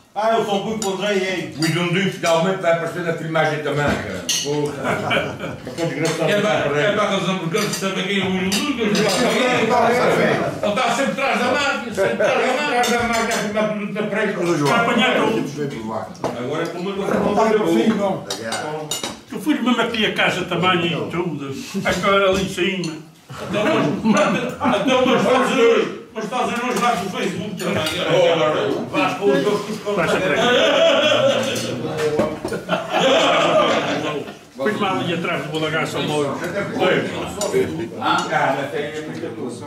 Ah, eu sou muito contra aí. O Idundinho finalmente vai aparecer na filmagem também, cara. Porra. Que desgraçado. É para a razão porque eles sabem quem é o Idundinho. Ele está sempre atrás da máquina, sempre atrás da máquina, a filmar tudo da prega. Vai apanhar todos. Agora como eu não vou Eu fui mesmo aqui a casa também e tudo. A escola ali em cima. Então, mas estás a nos lá no Facebook também. Vais com os outros com Fui mal ali atrás do Balagaço ao Mouro. Cara, tem muita coisa.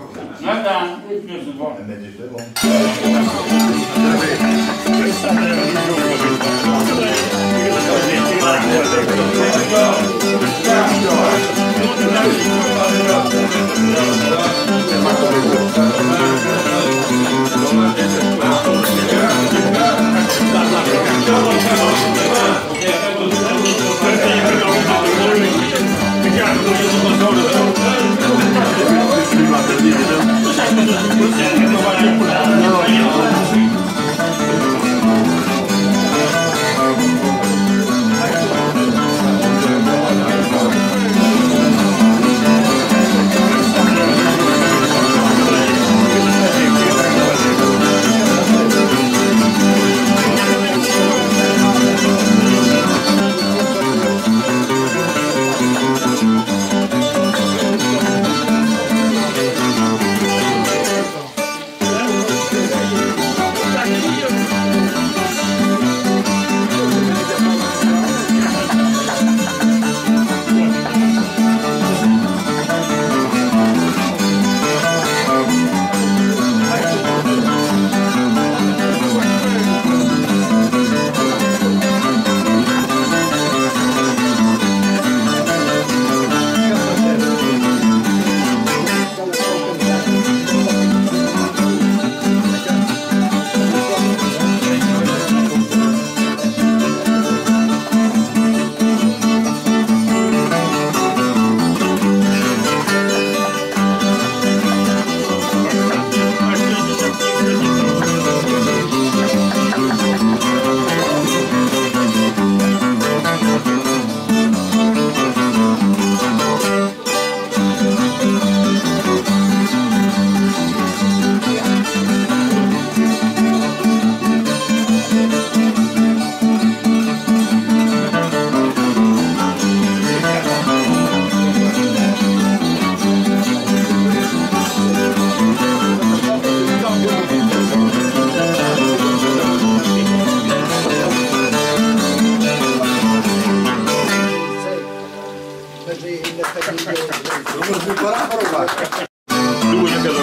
Vamos preparar para o bar. Duas a cada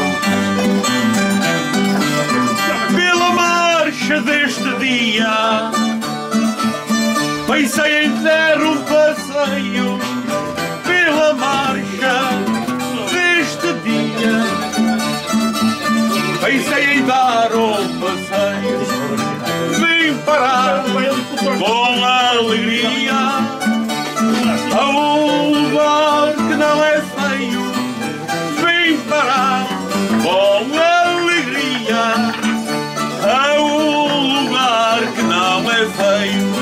um. Pela marcha deste dia, pensei em dar um passeio. Pela marcha deste dia, pensei em dar um passeio. Vim parar com alegria a um lugar que não é feio. Vim parar com alegria a um lugar que não é feio.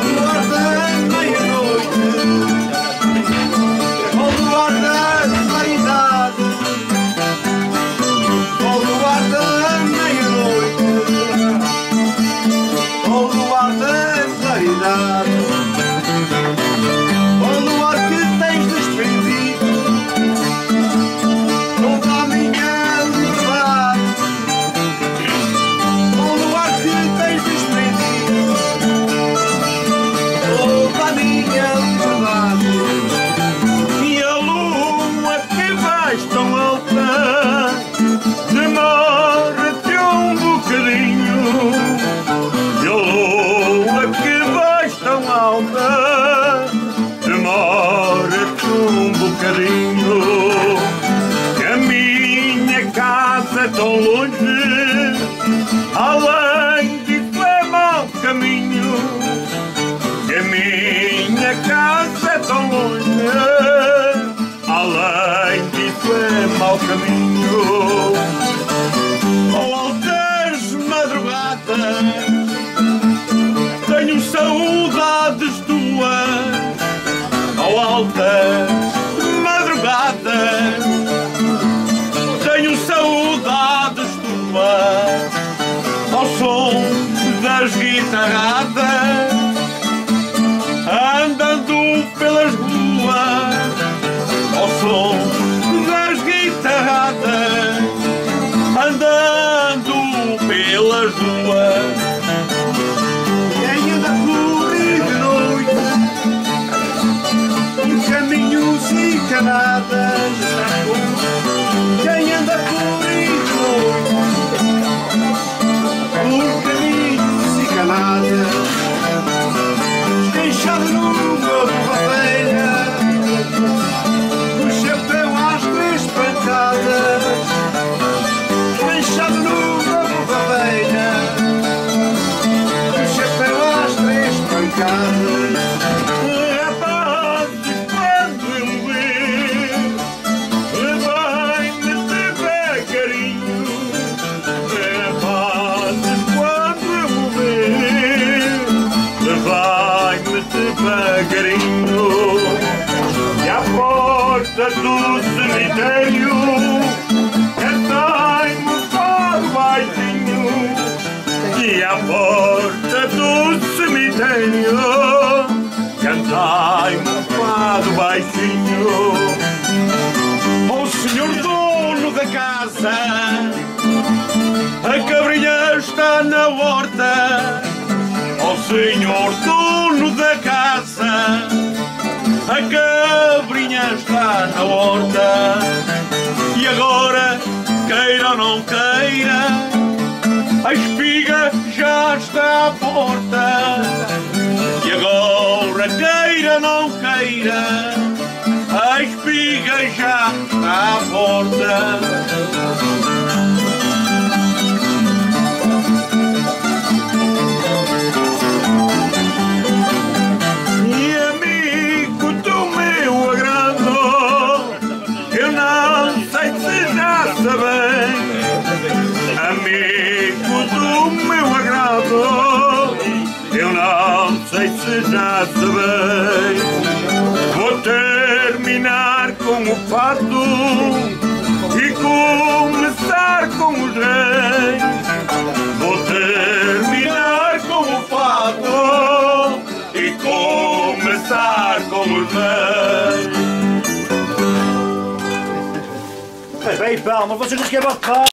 Ao luar da meia-noite, tão longe, além disso é mau caminho. Oh, altas madrugadas, tenho saudades tuas. Oh, altas madrugadas, tenho saudades tuas. Ao som das guitarradas, andando pelas ruas. Ao som das guitarradas, andando pelas ruas. Quem anda por aí de noite, por caminhos e canadas. Quem anda por aí de noite, por caminhos e canadas, esqueixado numa borrafeira, com o chapéu às três pancadas. Esqueixado numa borrafeira, com o chapéu às três pancadas. Rapazes, quando eu morrer, levai-me devagarinho. Rapazes, quando eu morrer, levai-me devagarinho. E à porta do cemitério, cantai-me um fado baixinho. E à porta do cemitério, cantai-me um fado baixinho. Oh, senhor dono da casa, a cabrinha está na horta. Oh, senhor dono da casa, a cabrinha está na horta. E agora, queira ou não queira, a espiga já está à porta. E agora, queira ou não queira, a espiga já está à porta. E amigo do meu agrado, eu não sei se já sabem. Amigo do meu agrado, eu não sei se já sabem. Vou terminar com o fado e começar com os reis. Vou terminar com o fado e começar com os reis. Bem, pá, mas vocês não querem bater.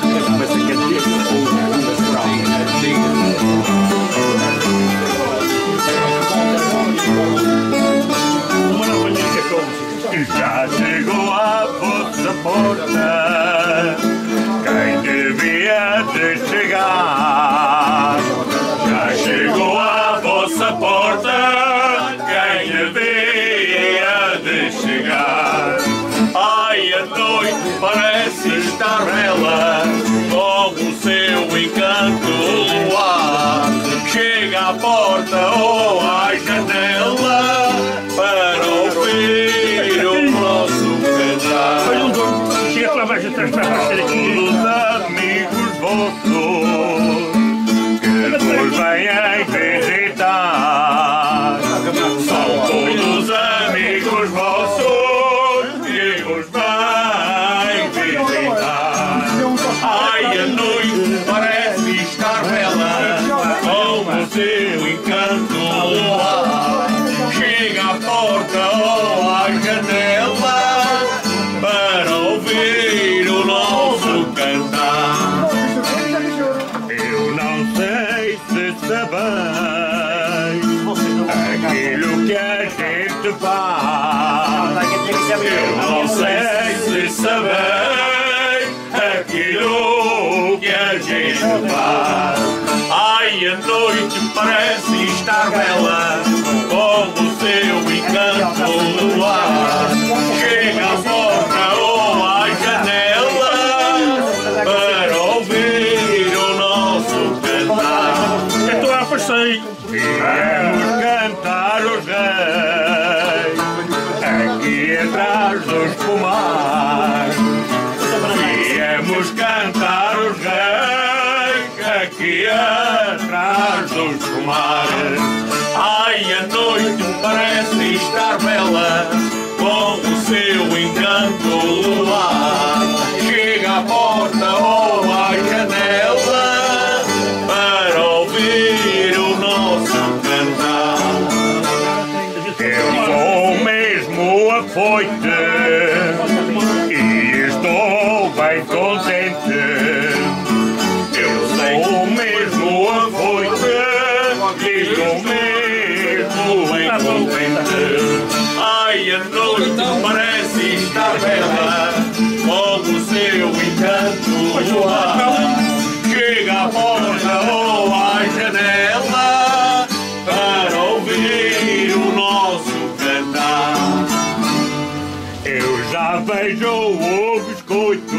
Já chegou à vossa porta quem devia de chegar. Já chegou à vossa porta quem devia de chegar. Ai, a noite parece estar bela, com o seu encanto luar. Chega à porta ou à janela para ouvir o nosso cantar. Chega lá mais atrás para baixo aqui. Os amigos vossos que vos vêm visitar são todos amigos vossos que vos vêm visitar. Ai, a noite parece estar bela, com o seu encanto luar. Chega à porta ou à janela para ouvir o nosso cantar. Eu não sei se sabeis aquilo que a gente faz. Eu não sei se sabeis aquilo que a gente faz. Ai, a noite parece estar bela, com o seu encanto luar. Chega à porta ou à janela para ouvir o nosso cantar. Eu estou a passei. Viemos cantar os reis atrás dos pomares. Viemos cantar os reis aqui atrás dos pomares. Ai, a noite parece estar bela, com o seu encanto luar. Chega à porta ou à janela para ouvir o nosso cantar. Eu sou mesmo afoite e estou bem contente. Eu sou mesmo afoite e estou mesmo bem contente. Ai, a noite parece estar bela, com o seu encanto luar. Chega à porta ou à janela para ouvir o nosso cantar. Eu já vejo o biscoito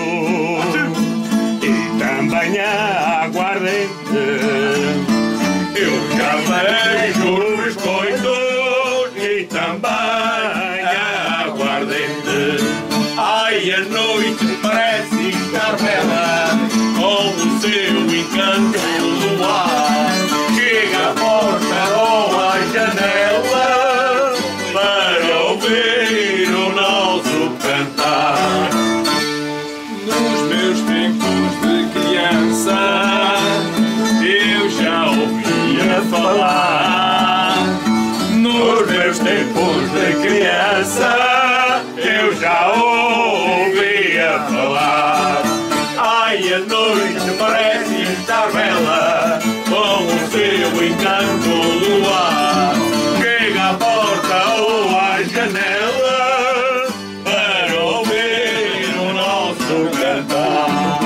e também a aguardente. Eu já vejo o biscoito e também a aguardente. Ai, a noite parece estar bela, com o seu encanto luar. Chega à porta ou à janela para ouvir o nosso cantar. Nos meus tempos de criança eu já ouvia falar. Nos meus tempos de criança eu já ouvia falar. Ai, a noite parece estar bela, com o seu encanto luar. Chega à porta ou à janela para ouvir o nosso cantar.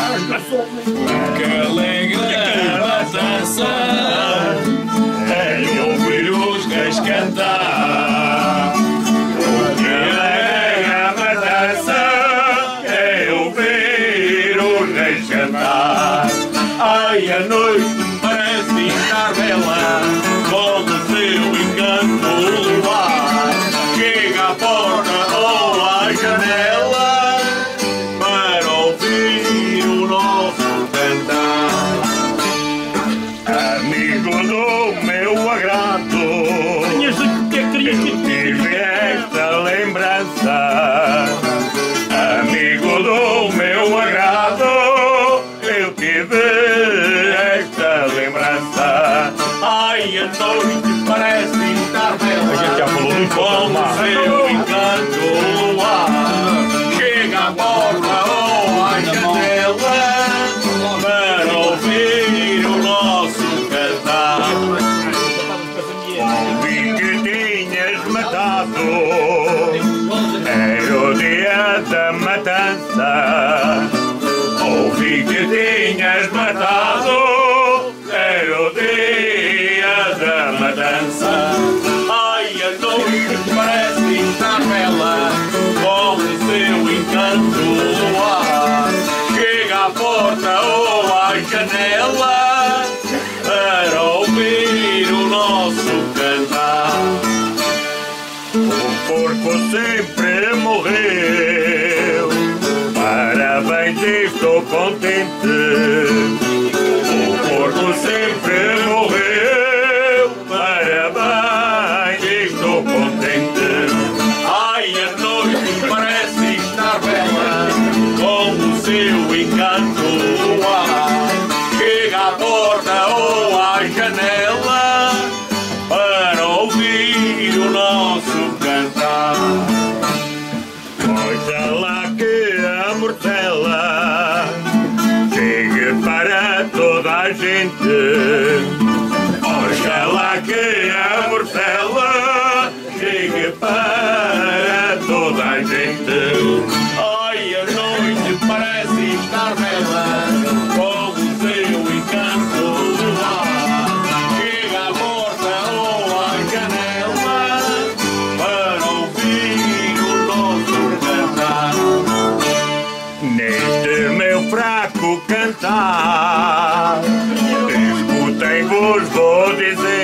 Que alegre matança é ouvir os reis cantar. Que alegre matança é ouvir os reis cantar. Ai, a noite parece estar bela, com o seu encanto luar. Chega à porta ou à janela para ouvir o nosso cantar. Amigo do meu agrado, eu tive esta lembrança. Amigo do meu agrado, eu tive esta lembrança. Ai, a noite parece estar bela, com o seu encanto luar. Chega à porta ou à janela para ouvir o nosso cantar. Ouvi que tinhas matado, era o dia da matança. Ouvi que tinhas matado, era o dia da matança. Ai, a noite parece estar bela, com o seu encanto luar. Chega à porta ou à janela para ouvir o nosso cantar. O porco sempre morreu, parabéns, estou contente. O porco sempre morreu, parabéns, estou contente. Ai, a noite parece estar bela, com o seu encanto luar. Chega à porta ou à janela para ouvir o nosso cantar. Oxalá que a mortela chegue para toda a gente. Oxalá que a mortela chegue para toda a gente. Ai, a noite parece estar bela, com o seu encanto luar. Chega à porta ou à janela para ouvir o nosso cantar. Neste meu fraco cantar, escutem, vos vou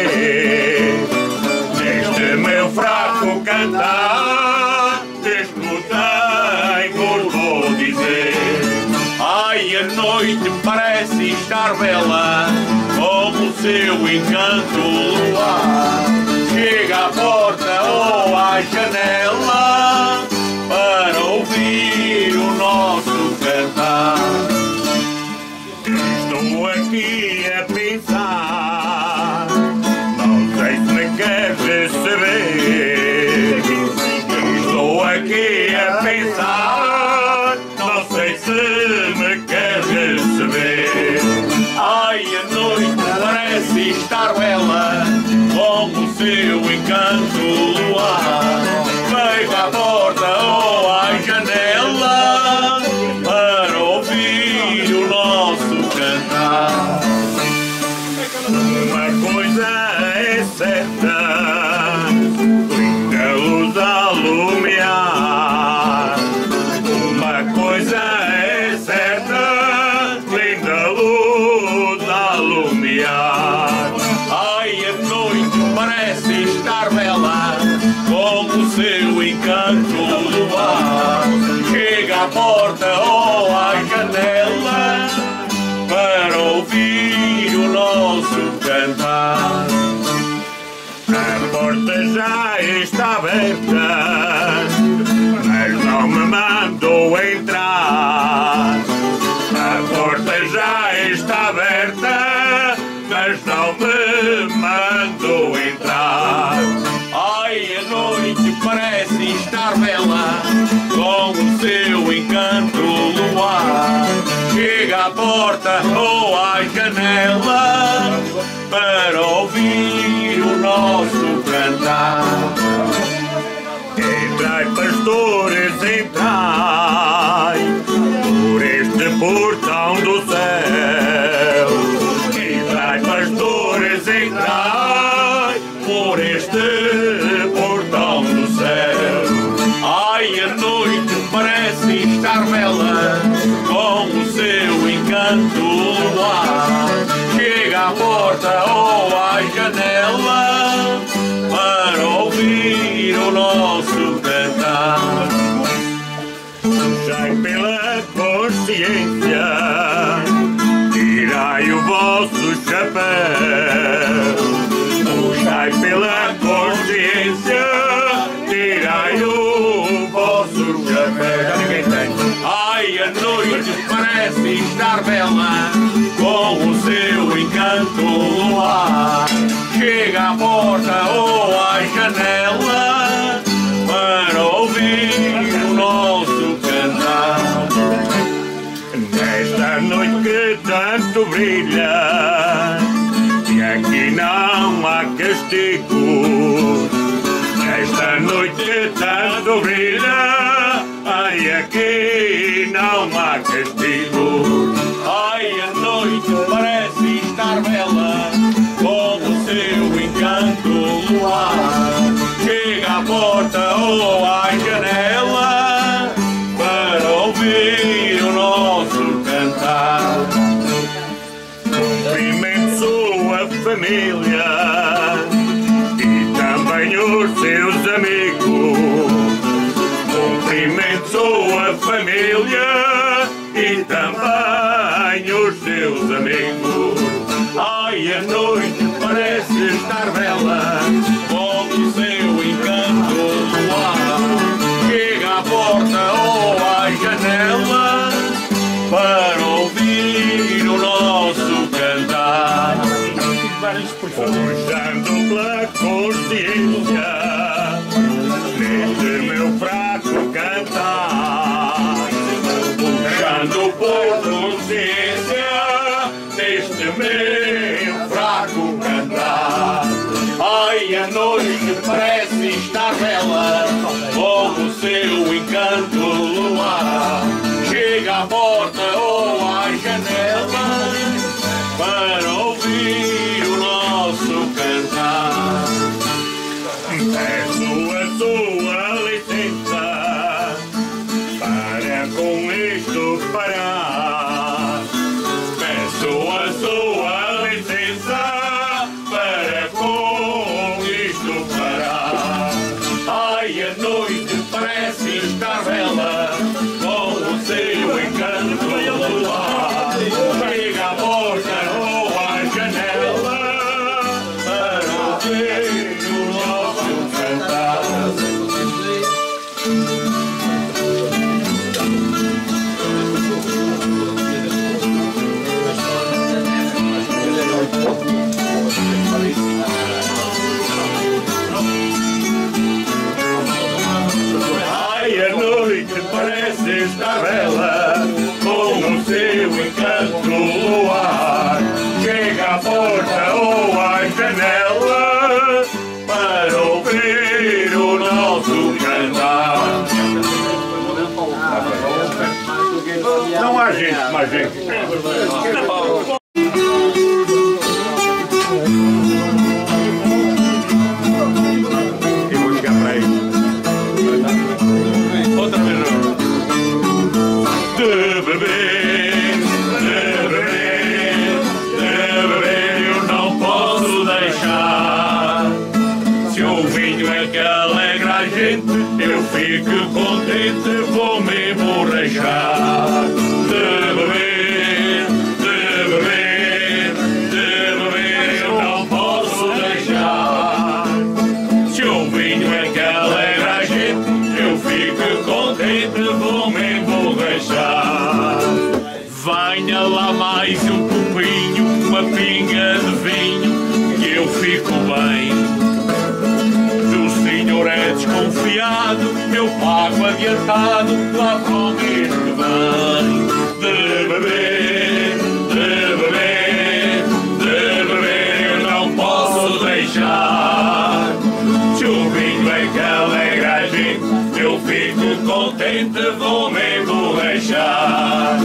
dizer. Neste meu fraco cantar, escutem, noite parece estar bela, como o seu encanto luar. Chega à porta ou à janela, para ouvir o nosso cantar. Estou aqui a pensar, não sei se me queres saber. Estou aqui a pensar, não sei se me queres saber. Ai, a noite parece estar bela, como o seu encanto luar. Vejo à porta ou à janela, para ouvir o nosso cantar. Uma coisa é certa, linda luz a lumiar. Uma coisa é certa, linda luz a lumiar. Ai, a noite parece estar bela, como o seu encanto luar. Chega à porta ou à janela, para ouvir o nosso cantar. A porta já está aberta, mas não me mandou entrar. A porta já está aberta, mas não me mandou entrar. Ai, a noite parece estar bela, com o seu encanto luar. Chega à porta ou à janela, para ouvir o nosso cantar. Entrai, pastores, entrai, por este portão do céu. Entrai, pastores, entrai, por este portão do céu. Ai, a noite parece estar bela, com o seu encanto luar. Chega à porta ou à janela, para ouvir o nosso cantar. Puxai pela consciência, tirai o vosso chapéu. Puxai pela consciência, tirai o vosso chapéu. Já ninguém tem. Ai, a noite parece estar bela, com o seu encanto luar. Chega à porta ou à janela, para ouvir o nosso cantar. Nesta noite que tanto brilha, e aqui não há castigo. Nesta noite que tanto brilha, ai, aqui não há castigo. Ai, a noite parece estar bela, com o seu encanto luar. Chega à porta ou à janela, para ouvir o nosso cantar. Cumprimento sua família e também os seus amigos. Cumprimento sua família e também os seus amigos. Ai, a noite parece estar bela, com o seu encanto luar. Chega à porta ou à janela, para ouvir o nosso cantar. Puxando pela consciência, neste meu fraco cantar. Puxando por consciência, neste meu fraco cantar. Ai, a noite parece estar bela, com o seu encanto luar. Chega à porta ou à janela, para ouvir o nosso cantar. Peço a sua licença, para com isto parar. Peço a sua licença, para com isto parar. Ai, a noite parece estar bela, com o seu encanto luar. está bela, com o seu encanto luar. Chega à porta ou à janela para ouvir o nosso cantar. Não há gente, mais gente. Eu vou chegar para aí. Outra vez. De beber, eu não posso deixar. Se o vinho é que alegra a gente, eu fico contente, vou me emborrachar. De beber, eu não posso deixar. Se o vinho é que alegra a gente, eu fico contente, vou me emborrachar. Venha lá mais um copinho, uma pinga de vinho, que eu fico bem. O senhor é desconfiado, eu pago adiantado, lá para o mês que vem. De beber, eu não posso deixar. Se o vinho é que alegra a gente, eu fico contente, vou me emborrachar.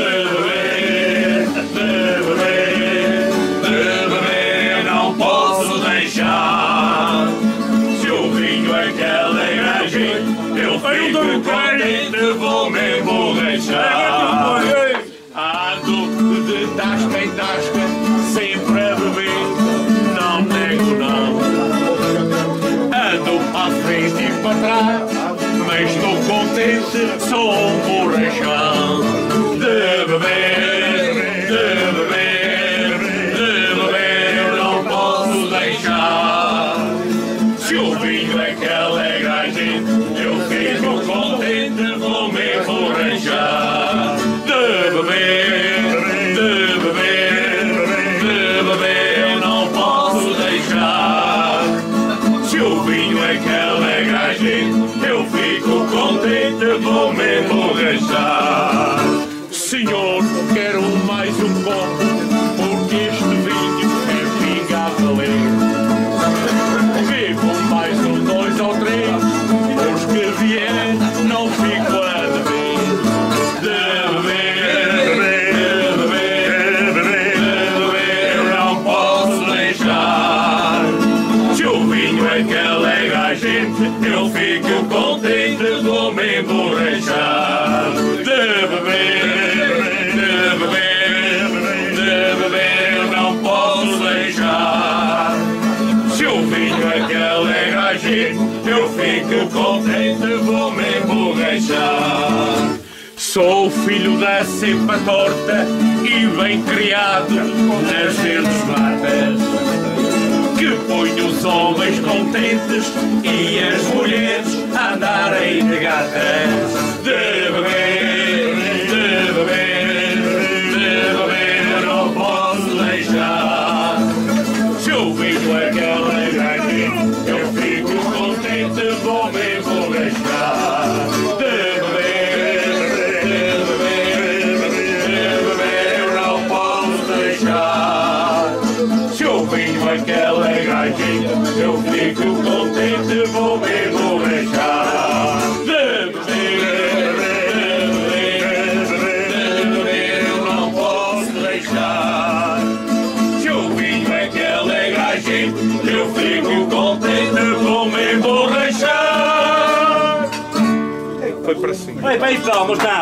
Eu não posso deixar. Se o vinho é que alegra a gente, eu fico contente, vou me emborrachar. Ando de tasca em tasca, sempre a beber, não nego não. Ando para frente e para trás, mas estou contente, sou um borrachão. De beber, eu não posso deixar. Se o vinho é que alegra a gente, eu fico contente, vou me emborrachar. De beber, eu não posso deixar. Se o vinho é que alegra a gente, eu fico contente, vou me emborrachar. Senhor, quero mais um copo, porque este vinho é pinga a valer. Bebo mais um, dois ou três, os que vier não fico a dever. De beber, eu não posso deixar. Se o vinho é que alegra a gente, eu fico contente, vou me emborrachar. De beber, eu não posso deixar. Se o vinho é que alegra a gente, eu fico contente, vou me emborrachar. Sou filho da cepa torta e bem criado nas verdes matas, que põe os homens contentes e as mulheres a andarem de gatas. De beber, eu não posso deixar. Se o vinho é que alegra a gente, eu fico contente, vou me emborrachar. De beber, eu não posso deixar. Se o vinho é que alegra a gente, eu fico contente, vou me emborrachar. De beber, eu não posso deixar. Se o vinho é que alegra a gente, eu fico contente, vou me emborrachar. Foi para cima. Vai, vai, vamos lá.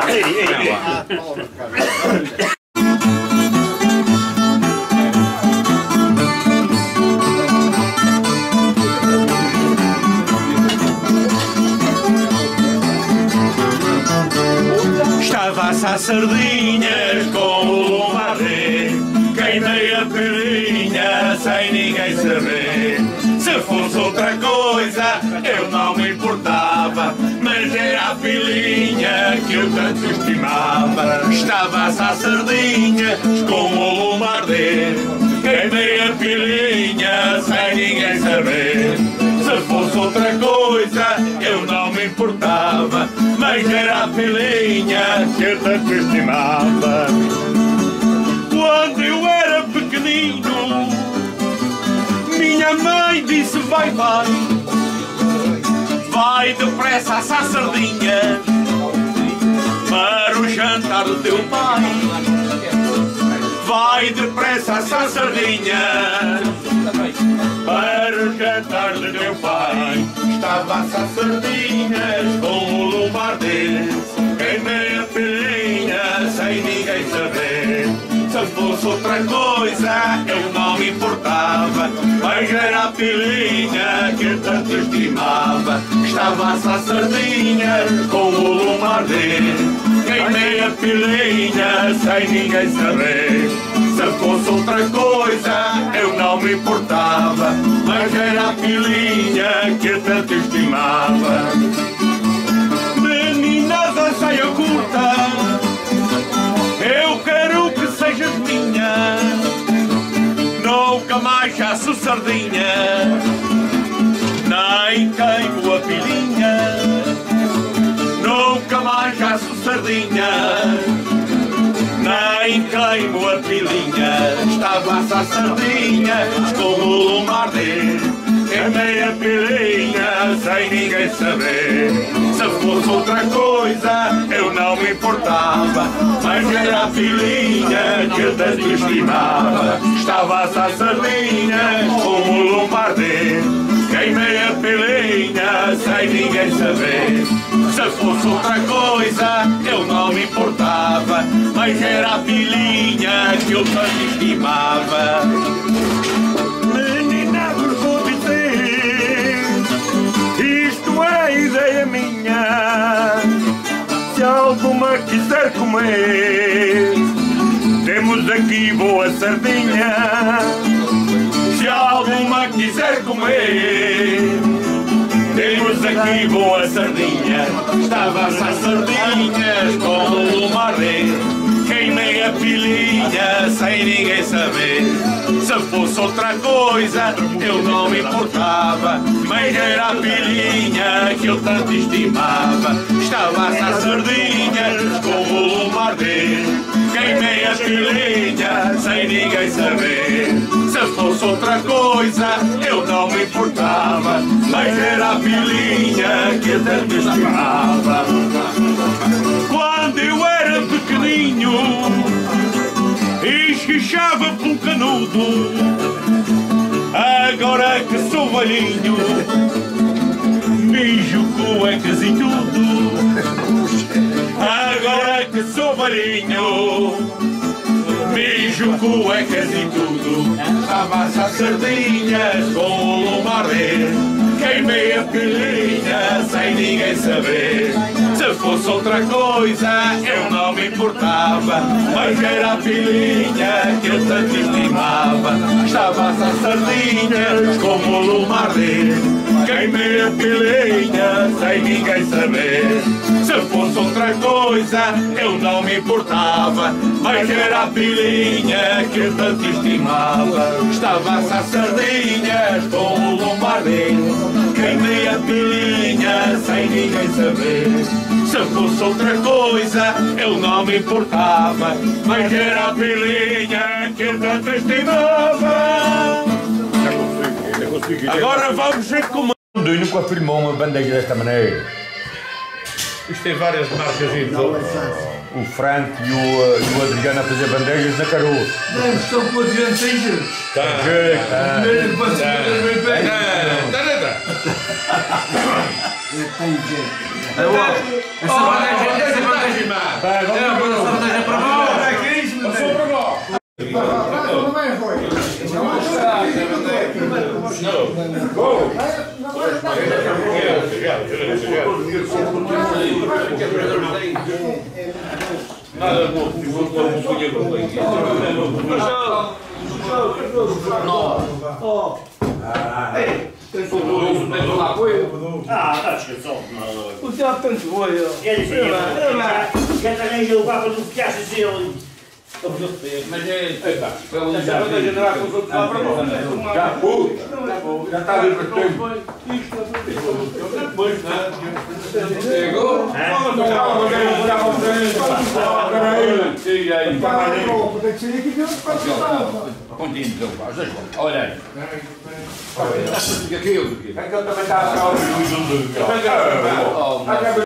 Estava a assar sardinhas com o Lombardi, queimei a pilinha sem ninguém saber. Se fosse outra coisa eu não me importava, mas era a pilinha que eu tanto estimava. Estava a assar sardinhas com o Lombardi, queimei a pilinha sem ninguém saber. Se fosse outra coisa eu não me importava, mas mas era a filhinha que eu tanto estimava. Quando eu era pequenino, minha mãe disse vai, vai, vai depressa assar sardinha para o jantar do teu pai. Vai depressa assar sardinha para o jantar do teu pai. Estava a assar sardinhas com o luar dele, queimei a filhinha sem ninguém saber. Se fosse outra coisa eu não me importava, mas era a filhinha que eu tanto estimava. Estava a assar sardinhas com o luar dele, queimei a filhinha sem ninguém saber. Se fosse outra coisa eu não me importava, mas era a filhinha que eu tanto estimava. Menina da saia curta, eu quero que sejas minha, nunca mais asso sardinha, nem queimo a filhinha. Nunca mais asso sardinha, nem queimo a filhinha. Estava a assar sardinhas com o luar dele, queimei a filhinha sem ninguém saber. Se fosse outra coisa eu não me importava, mas era a filhinha que eu tanto estimava. Estava a assar sardinhas com o luar dele, queimei a filhinha sem ninguém saber. Se fosse outra coisa eu não me importava, mas era a filhinha que eu tanto estimava. Menina, vou dizer, isto é ideia minha. Se alguma quiser comer, temos aqui boa sardinha. Se alguma quiser comer, temos aqui boa sardinha. Estava a assar sardinhas com o luar dele, queimei a filhinha sem ninguém saber. Se fosse outra coisa eu não me importava, mas era a filhinha que eu tanto estimava. Estava a assar sardinhas com o luar dele, queimei a filhinha sem ninguém saber. Se fosse outra coisa eu não me importava, mas era a filhinha que eu tanto estimava. Quando eu era pequeninho, esguichava pelo canudo. Agora que sou velhinho, mijo cuecas e tudo. Agora que sou velhinho, mijo cuecas e tudo. Estava a assar sardinhas com o luar dele, queimei a filhinha sem ninguém saber. Se fosse outra coisa eu não me importava, mas era a filhinha que eu tanto estimava. Estava a assar sardinhas com o luar dele, queimei a filhinha sem ninguém saber. Se fosse outra coisa eu não me importava, mas era a filhinha que eu tanto estimava. Estava a assar sardinhas com o luar dele, queimei a filhinha sem ninguém saber. Se fosse outra coisa eu não me importava, mas era a filhinha que eu tanto estimava. Agora vamos ver como Eu nunca afirmou uma bandeja desta maneira. Isto tem várias marcas e tudo. O Frank e o Adriano a fazer bandejas na caroço. Não, estou com as dianteiras. Tá. Primeiro para seguir bem bem. Essa vantagem má. Essa vantagem para nós. Passou para nós. Nada bom, vou pôr um punho com O diabo tanto foi. Já também eu vou fazer um fiaço assim. Mas é. Já vai generar com os outros lá para nós. Já está a ver para tempo. Chegou? Tem que ser aqui dentro para Continua, então, vá, os dois vão. Olha aí. Fica aqui, eu fiquei. É que eu também estava a falar de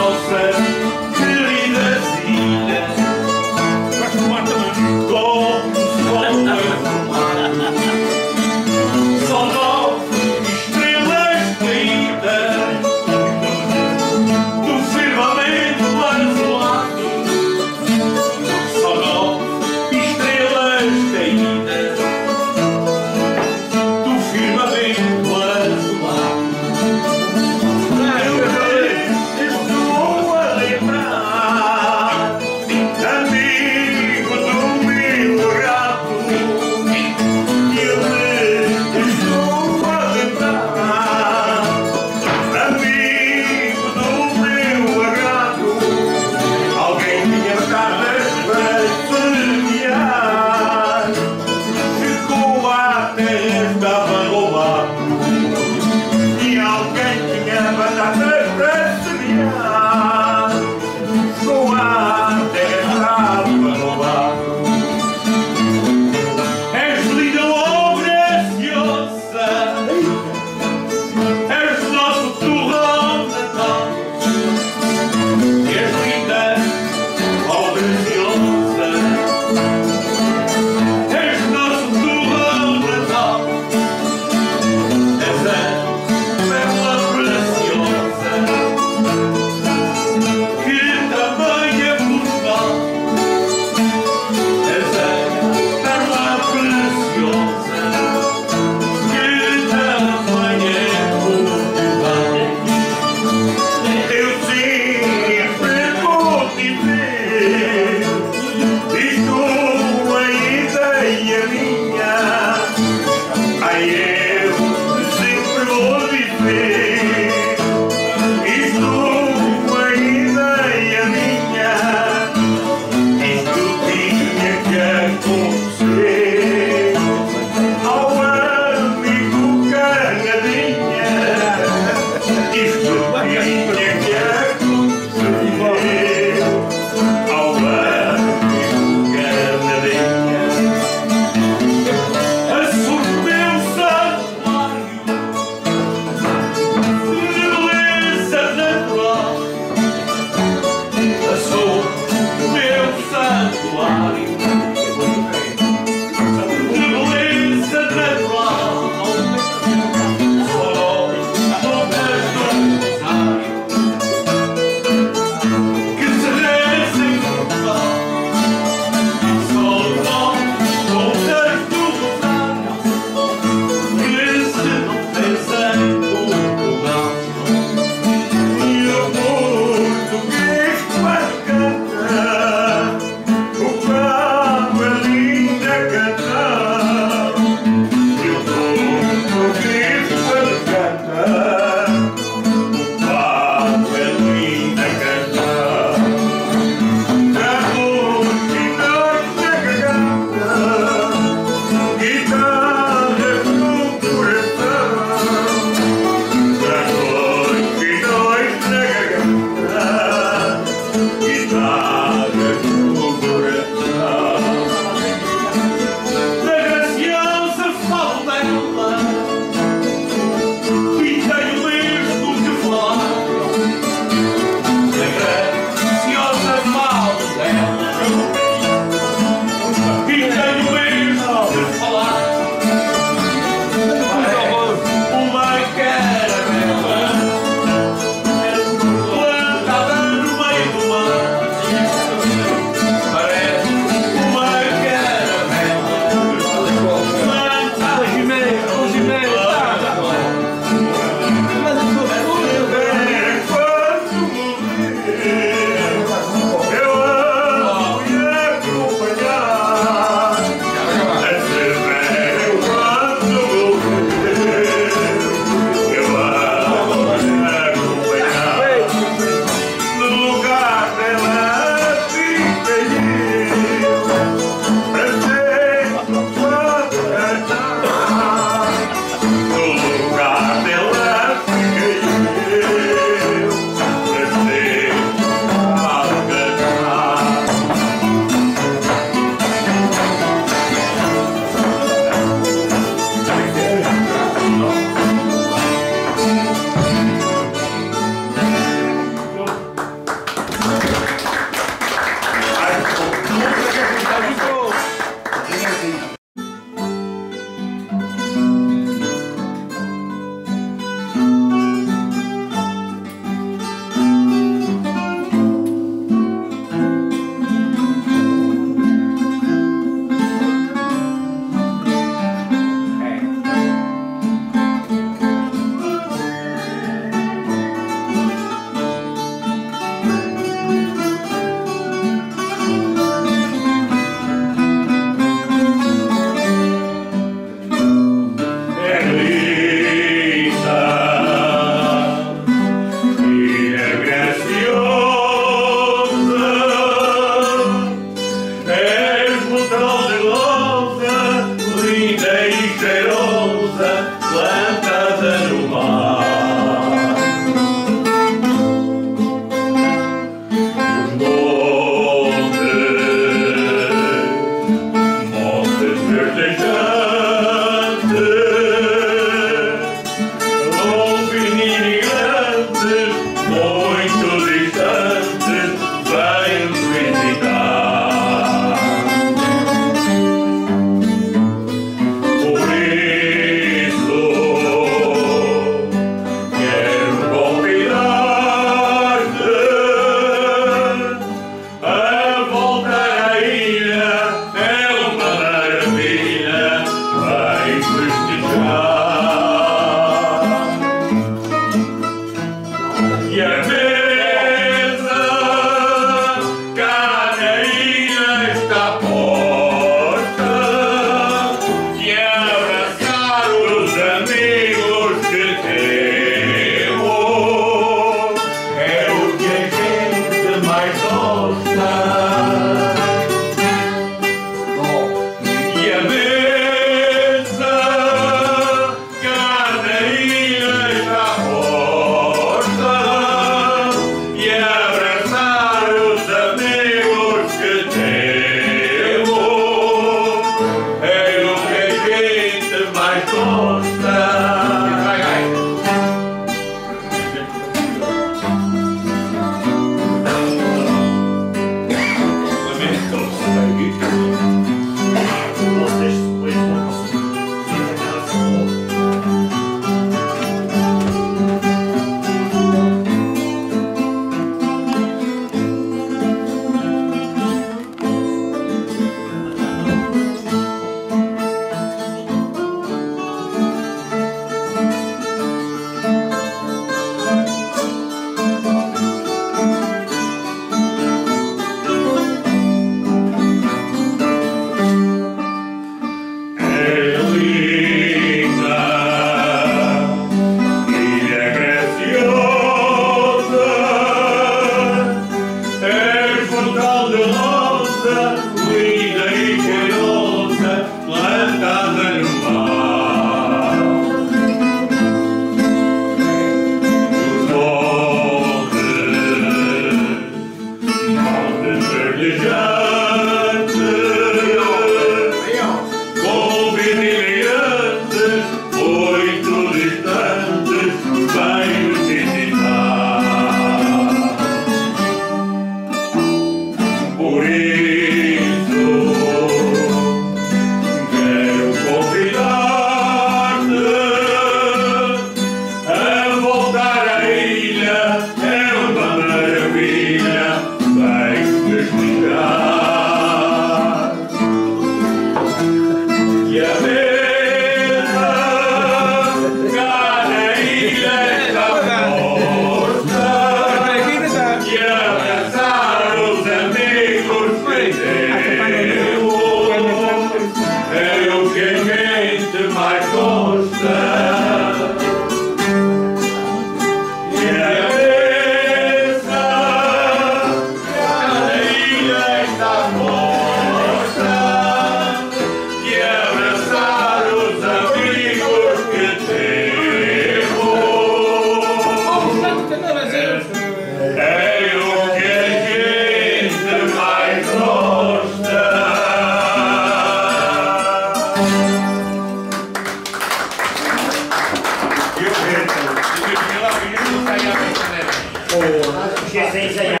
esquece isso aí.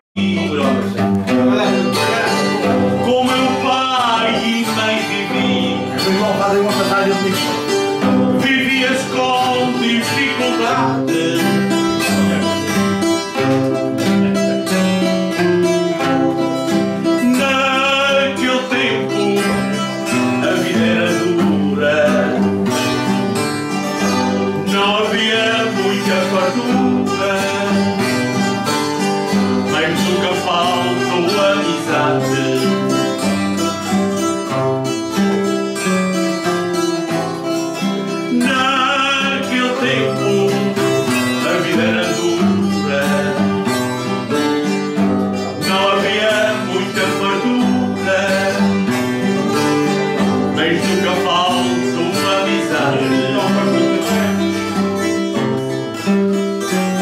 Com meu pai e mãe vivi. Vivias com dificuldade. Naquele tempo a vida era dura. Não havia muita fartura, mas nunca faltou amizade. Naquele tempo a vida era dura, não havia muita fartura, mas nunca faltou amizade.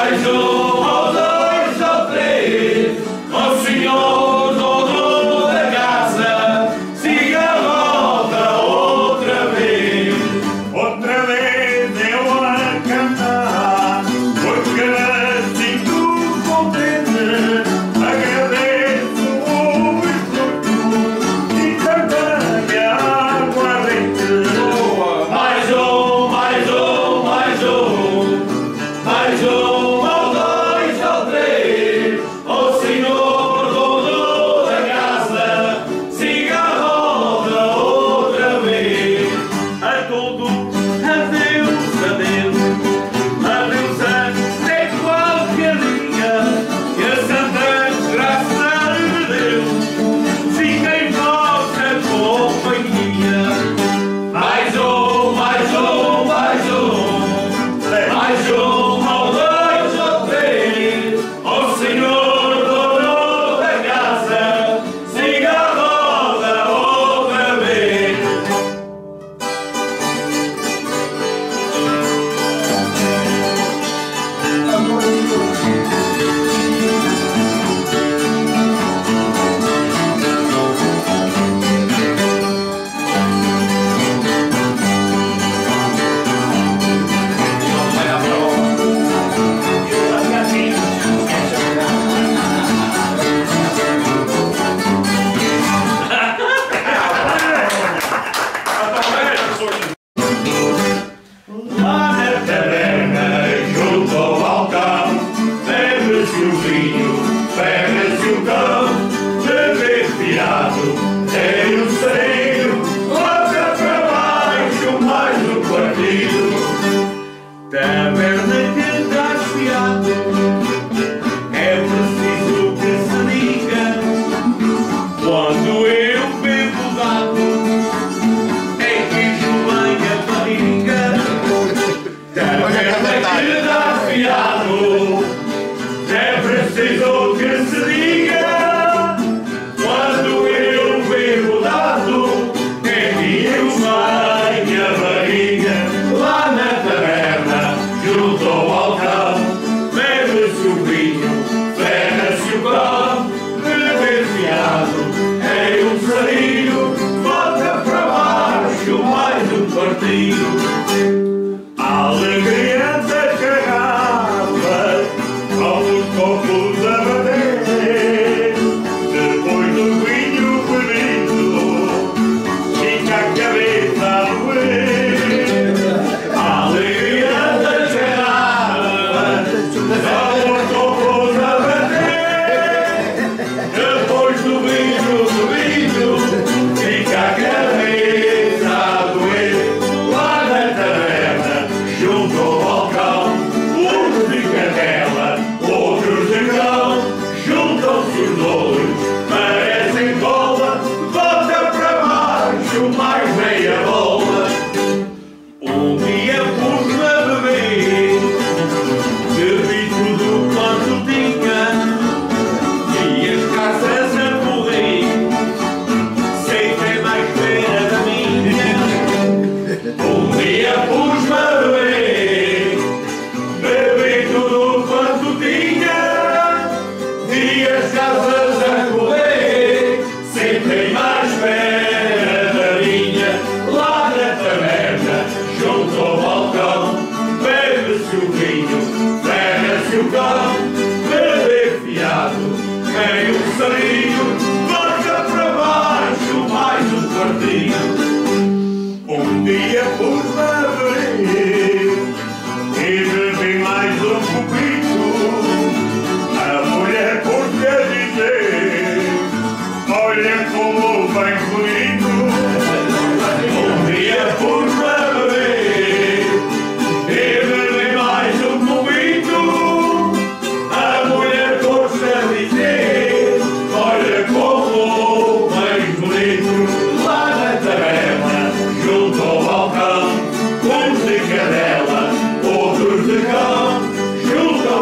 mais um, ou dois, ou três, o senhor dono da casa, siga a roda outra vez. Outra vez eu a cantar, porque sinto contente, agradeço o escuto e também a aguardente. Mais um, mais um, mais um, mais um, ou dois, ou três, o senhor dono da casa, siga a roda outra vez. A todos, adeus, adeus, adeus até qualquer dia, que a santa graça de Deus fica em vossa companhia. Mais um, mais um, mais um, mais um, ou dois, ou três, o senhor dono da casa, siga a roda outra vez. Lá na taberna, Junto ao balcão, bebe-se o vinho, pega-se o cão, bebe fiado, tem o seio, bota para baixo mais um quartinho. taberna que dá fiado, é preciso que se diga, quando eu bebo dado, é que João a barriga. Taberna que dá fiado, é preciso que se diga, quando eu bebo dado, é que eu saio a barriga. Lá na taberna, junto ao balcão, bebe-se o vinho, ferra-se o pão, beber fiado, é um sarilho, bota para baixo mais um quartinho. A alegria da garrafa, com os copos a bater, depois do vinho bebido, fica a cabeça a doer. A alegria da garrafa, com os copos a bater, depois do vinho bebido, fica a cabeça a doer. Lá na taberna, junto ao balcão, uns de cadela, outros de cão, juntam-se os dois, parecem cola, bota para baixo mais meia bola. Um dia pus-me a beber, bebi tudo quanto tinha, e as casas a correr, sem ter mais pena da minha. Um dia pus-me a beber, bebi tudo quanto tinha, vi as casas a correr, sem mais pena da minha. Lá na taberna, junto ao balcão, bebe-se o vinho, ferra-se o cão, beber fiado, vem um sarilho, bota para baixo mais um quartinho. Um dia pus-me a beber e bebi mais um copito. A mulher pôs-me a dizer: olha como vem bonito. Um dia pus-me a beber e bebi mais um copito. A mulher pôs-se a dizer: olha como vem bonito. Lá na taberna, junto ao balcão, uns de cadela, outros de cão, junto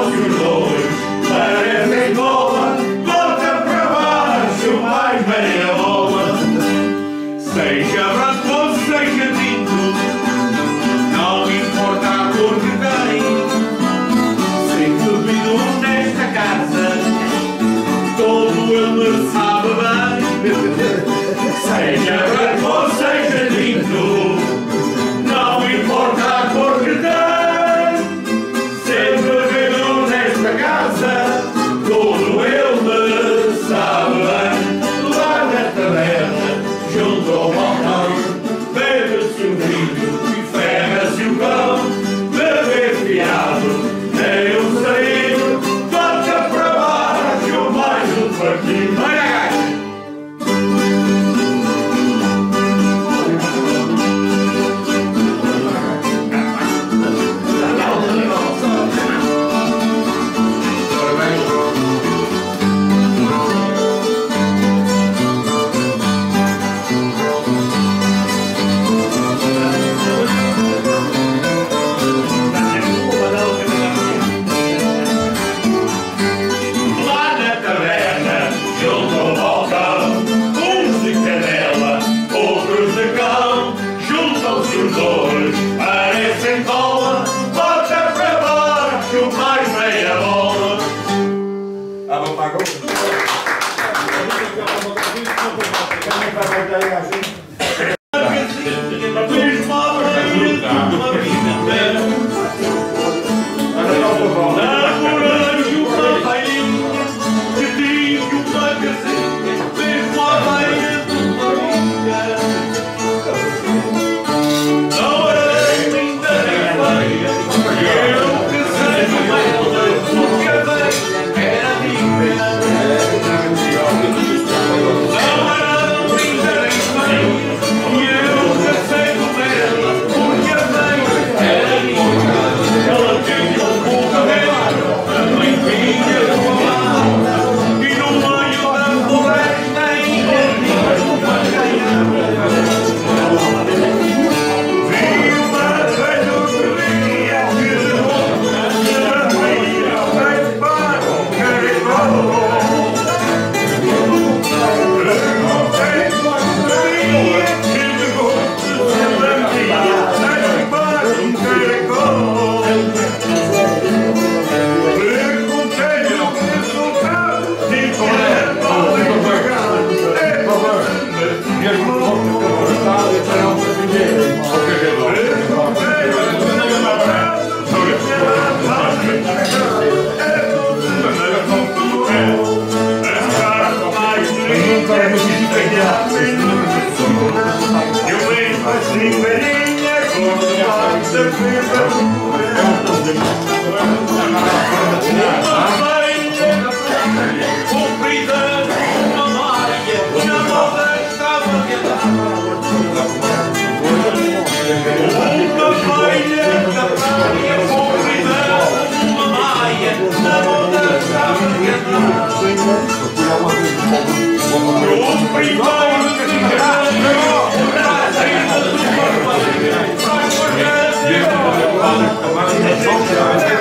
Thank you.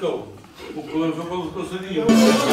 ficou. O problema foi quando ficou sadio.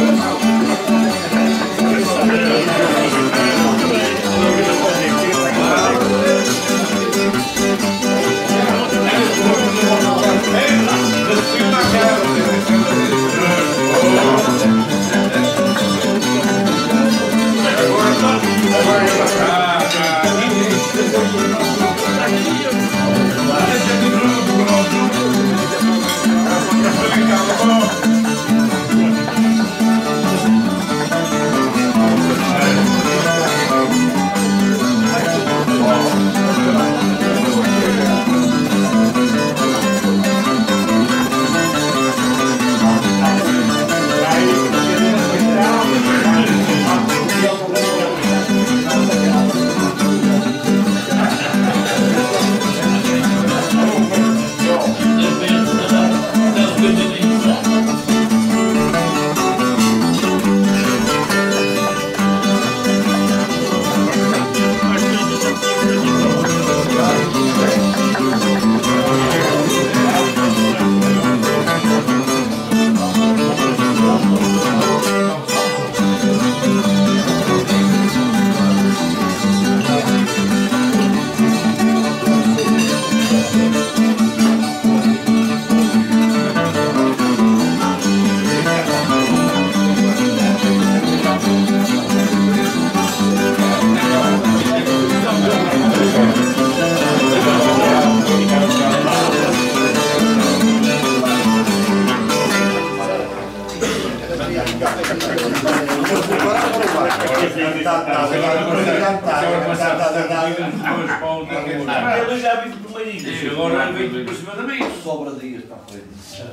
Eu já vi por meio. Agora vem por cima da mim. Sobra dias para frente.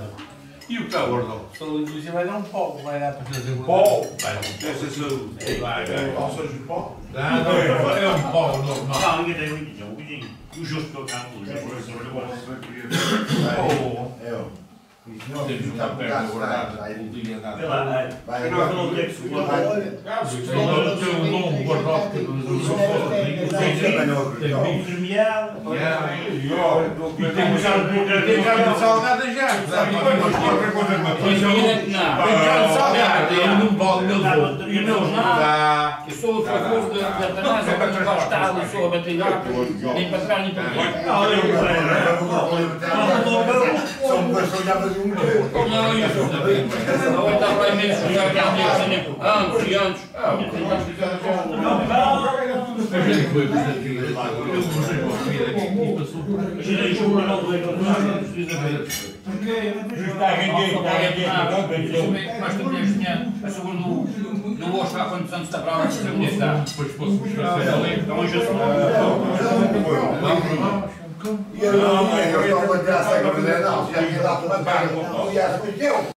E o cabo? Só o Luís vai dar um pó, vai dar para fazer um Pó! Essa saúde. Vai, Ou seja, o pó. não, é um pó normal. Não, ninguém tem muito. O vizinho. O justo que eu cá. O justo. Temos uma perna guardada, um dia Vê nada. lá, vai. Não tem que se guardar. Tem um longo guarda-roupa que Tem permeado. e temos carne salgada já. Pois eu não. Tem carne salgada e não pode meu avô. E não dá. Eu sou a favor da eutanásia, mas não gosto de estar ali, sou a bater nem para trás nem para frente. São pessoas já faziam um tempo. Não, isso não. Ou estava lá imenso, já que anos e anos. A gente foi fazer aquilo. Eu mostrei para a comida aqui e passou por aqui. Tirei o jornal do Nós também este ano, a segunda no Oscar, há quantos anos está para lá, a mulher está. Depois posso buscar ali. Então hoje eu sou. E eu não, eu estou a traçar a verdade, já tinha dado uma carga, não ia